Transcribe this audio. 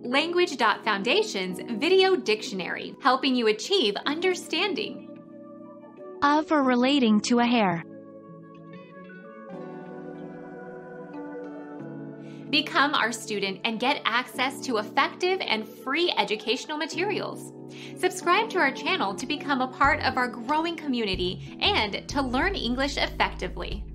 Language.Foundation's Video Dictionary, helping you achieve understanding. Of or relating to a hair. Become our student and get access to effective and free educational materials. Subscribe to our channel to become a part of our growing community and to learn English effectively.